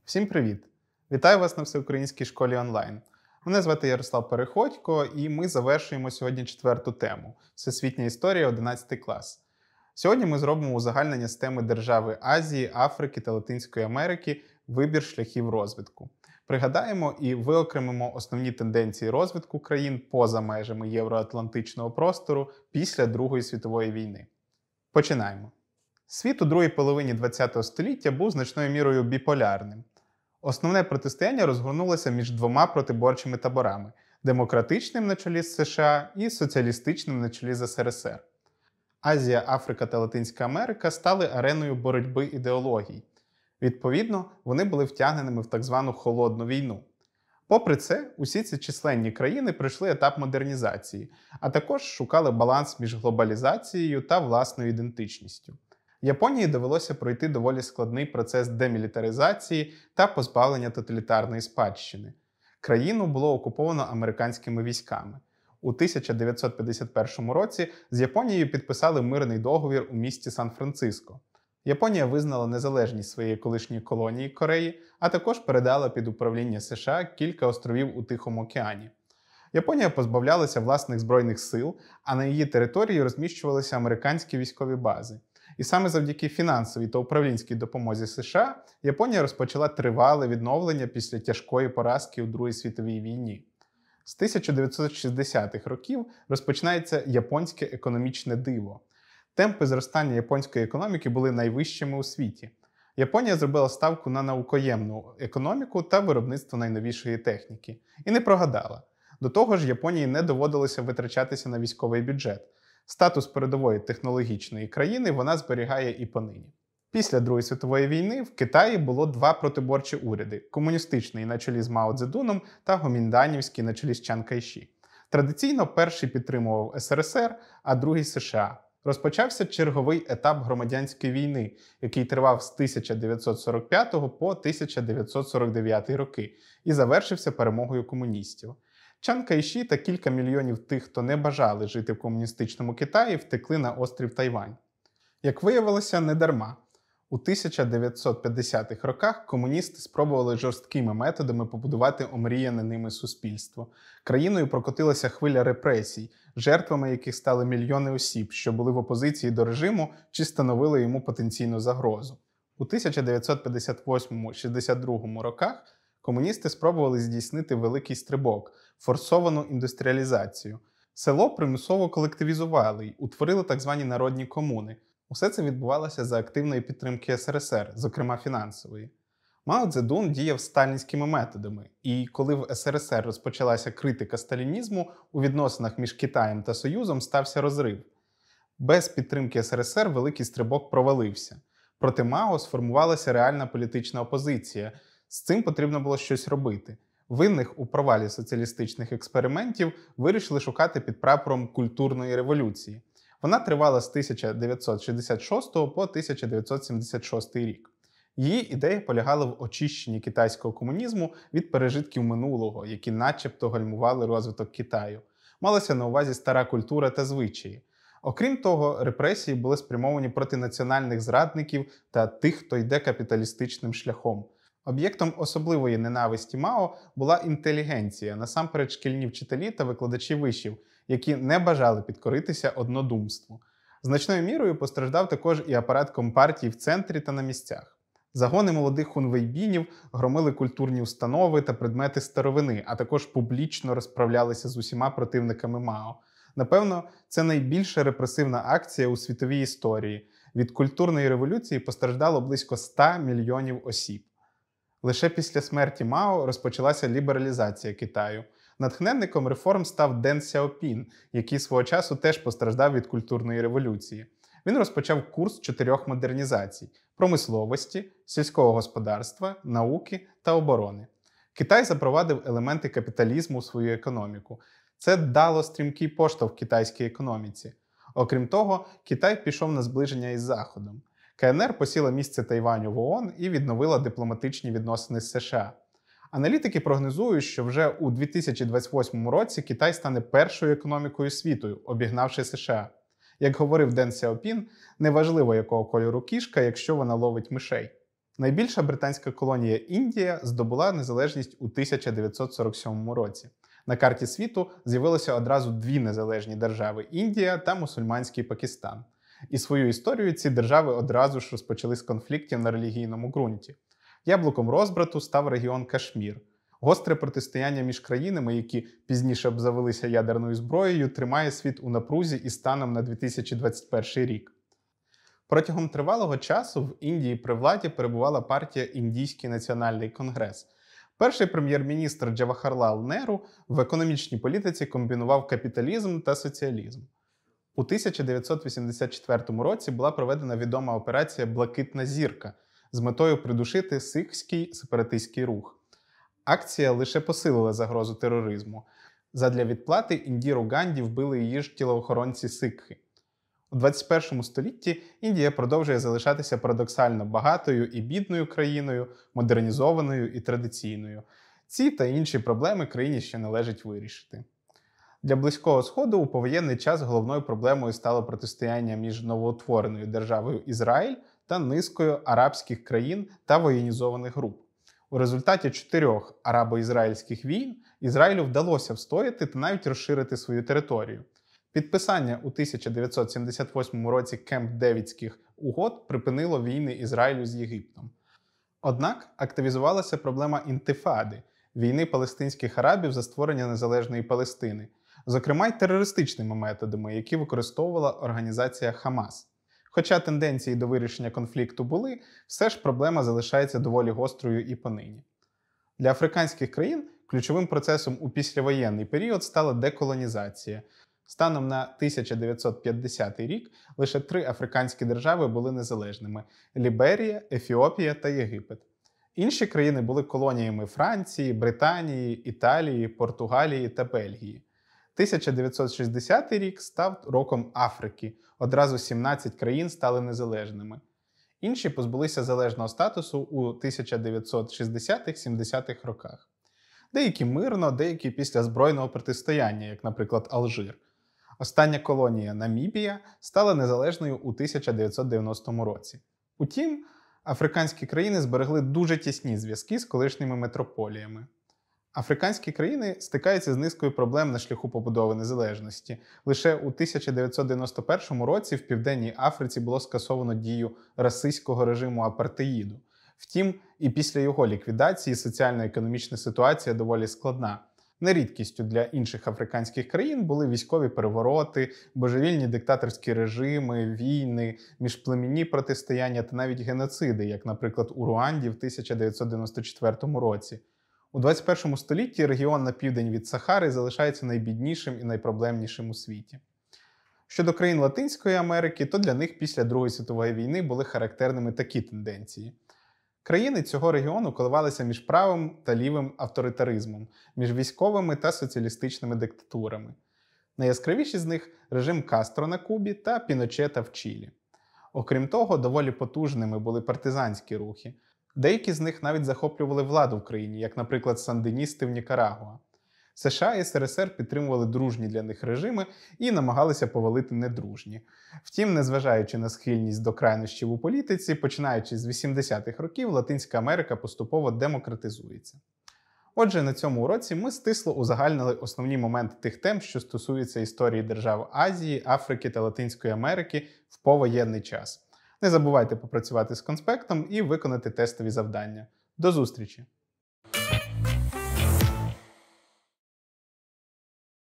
Всім привіт! Вітаю вас на Всеукраїнській школі онлайн. Мене звати Ярослав Переходько, і ми завершуємо сьогодні четверту тему – Всесвітня історія, 11 клас. Сьогодні ми зробимо узагальнення з теми держави Азії, Африки та Латинської Америки «Вибір шляхів розвитку». Пригадаємо і виокремимо основні тенденції розвитку країн поза межами євроатлантичного простору після Другої світової війни. Починаємо. Світ у другій половині ХХ століття був значною мірою біполярним. Основне протистояння розгорнулося між двома протиборчими таборами – демократичним на чолі з США і соціалістичним на чолі з СРСР. Азія, Африка та Латинська Америка стали ареною боротьби ідеологій. Відповідно, вони були втягненими в так звану «холодну війну». Попри це, усі ці численні країни пройшли етап модернізації, а також шукали баланс між глобалізацією та власною ідентичністю. Японії довелося пройти доволі складний процес демілітаризації та позбавлення тоталітарної спадщини. Країну було окуповано американськими військами. У 1951 році з Японією підписали мирний договір у місті Сан-Франциско. Японія визнала незалежність своєї колишньої колонії Кореї, а також передала під управління США кілька островів у Тихому океані. Японія позбавлялася власних збройних сил, а на її території розміщувалися американські військові бази. І саме завдяки фінансовій та управлінській допомозі США Японія розпочала тривале відновлення після тяжкої поразки у Другій світовій війні. З 1960-х років розпочинається японське економічне диво. Темпи зростання японської економіки були найвищими у світі. Японія зробила ставку на наукоємну економіку та виробництво найновішої техніки. І не прогадала. До того ж, Японії не доводилося витрачатися на військовий бюджет. Статус передової технологічної країни вона зберігає і понині. Після Другої світової війни в Китаї було два протиборчі уряди – комуністичний на чолі з Мао Цзедуном та гомінданівський на чолі з Чан Кайші. Традиційно перший підтримував СРСР, а другий – США. Розпочався черговий етап громадянської війни, який тривав з 1945 по 1949 роки і завершився перемогою комуністів. Чан Кайші та кілька мільйонів тих, хто не бажали жити в комуністичному Китаї, втекли на острів Тайвань. Як виявилося, не дарма. У 1950-х роках комуністи спробували жорсткими методами побудувати омріяне ними суспільство. Країною прокотилася хвиля репресій, жертвами яких стали мільйони осіб, що були в опозиції до режиму чи становили йому потенційну загрозу. У 1958-62 роках комуністи спробували здійснити великий стрибок – форсовану індустріалізацію. Село примусово колективізували й утворили так звані народні комуни. Усе це відбувалося за активної підтримки СРСР, зокрема фінансової. Мао Цзедун діяв сталінськими методами, і коли в СРСР розпочалася критика сталінізму, у відносинах між Китаєм та Союзом стався розрив. Без підтримки СРСР великий стрибок провалився. Проти Мао сформувалася реальна політична опозиція. З цим потрібно було щось робити. Винних у провалі соціалістичних експериментів вирішили шукати під прапором культурної революції. Вона тривала з 1966 по 1976 рік. Її ідея полягала в очищенні китайського комунізму від пережитків минулого, які начебто гальмували розвиток Китаю. Малася на увазі стара культура та звичаї. Окрім того, репресії були спрямовані проти національних зрадників та тих, хто йде капіталістичним шляхом. Об'єктом особливої ненависті Мао була інтелігенція, насамперед шкільні вчителі та викладачі вишів, які не бажали підкоритися однодумству. Значною мірою постраждав також і апарат компартії в центрі та на місцях. Загони молодих хунвейбінів громили культурні установи та предмети старовини, а також публічно розправлялися з усіма противниками Мао. Напевно, це найбільша репресивна акція у світовій історії. Від культурної революції постраждало близько 100 мільйонів осіб. Лише після смерті Мао розпочалася лібералізація Китаю. Натхненником реформ став Ден Сяопін, який свого часу теж постраждав від культурної революції. Він розпочав курс 4 модернізацій – промисловості, сільського господарства, науки та оборони. Китай запровадив елементи капіталізму у свою економіку. Це дало стрімкий поштовх китайській економіці. Окрім того, Китай пішов на зближення із Заходом. КНР посіла місце Тайваню в ООН і відновила дипломатичні відносини з США. Аналітики прогнозують, що вже у 2028 році Китай стане першою економікою світу, обігнавши США. Як говорив Ден Сяопін, неважливо, якого кольору кішка, якщо вона ловить мишей. Найбільша британська колонія Індія здобула незалежність у 1947 році. На карті світу з'явилося одразу дві незалежні держави – Індія та мусульманський Пакистан. І свою історію ці держави одразу ж розпочали з конфліктів на релігійному ґрунті. Яблуком розбрату став регіон Кашмір. Гостре протистояння між країнами, які пізніше обзавелися ядерною зброєю, тримає світ у напрузі і станом на 2021 рік. Протягом тривалого часу в Індії при владі перебувала партія Індійський національний конгрес. Перший прем'єр-міністр Джавахарлал Неру в економічній політиці комбінував капіталізм та соціалізм. У 1984 році була проведена відома операція «Блакитна зірка» з метою придушити сикхський сепаратистський рух. Акція лише посилила загрозу тероризму. Задля відплати Індіру Ганді вбили її ж тілоохоронці сикхи. У 21 столітті Індія продовжує залишатися парадоксально багатою і бідною країною, модернізованою і традиційною. Ці та інші проблеми країні ще належить вирішити. Для Близького Сходу у повоєнний час головною проблемою стало протистояння між новоутвореною державою Ізраїль та низкою арабських країн та воєнізованих груп. У результаті 4 арабо-ізраїльських війн Ізраїлю вдалося встояти та навіть розширити свою територію. Підписання у 1978 році Кемп-Девідських угод припинило війни Ізраїлю з Єгиптом. Однак активізувалася проблема інтифади – війни палестинських арабів за створення незалежної Палестини, зокрема й терористичними методами, які використовувала організація Хамас. Хоча тенденції до вирішення конфлікту були, все ж проблема залишається доволі гострою і понині. Для африканських країн ключовим процесом у післявоєнний період стала деколонізація. Станом на 1950 рік лише 3 африканські держави були незалежними – Ліберія, Ефіопія та Єгипет. Інші країни були колоніями Франції, Британії, Італії, Португалії та Бельгії. 1960 рік став роком Африки. Одразу 17 країн стали незалежними. Інші позбулися залежного статусу у 1960-70-х роках. Деякі мирно, деякі після збройного протистояння, як, наприклад, Алжир. Остання колонія Намібія стала незалежною у 1990 році. Утім, африканські країни зберегли дуже тісні зв'язки з колишніми метрополіями. Африканські країни стикаються з низкою проблем на шляху побудови незалежності. Лише у 1991 році в Південній Африці було скасовано дію расистського режиму апартеїду. Втім, і після його ліквідації соціально-економічна ситуація доволі складна. Нерідкістю для інших африканських країн були військові перевороти, божевільні диктаторські режими, війни, міжплемінні протистояння та навіть геноциди, як, наприклад, у Руанді в 1994 році. У 21 столітті регіон на південь від Сахари залишається найбіднішим і найпроблемнішим у світі. Щодо країн Латинської Америки, то для них після Другої світової війни були характерними такі тенденції. Країни цього регіону коливалися між правим та лівим авторитаризмом, між військовими та соціалістичними диктатурами. Найяскравіші з них – режим Кастро на Кубі та Піночета в Чилі. Окрім того, доволі потужними були партизанські рухи. Деякі з них навіть захоплювали владу в країні, як, наприклад, сандиністи в Нікарагуа. США і СРСР підтримували дружні для них режими і намагалися повалити недружні. Втім, незважаючи на схильність до крайнощів у політиці, починаючи з 80-х років, Латинська Америка поступово демократизується. Отже, на цьому уроці ми стисло узагальнили основні моменти тих тем, що стосуються історії держав Азії, Африки та Латинської Америки в повоєнний час. Не забувайте попрацювати з конспектом і виконати тестові завдання. До зустрічі!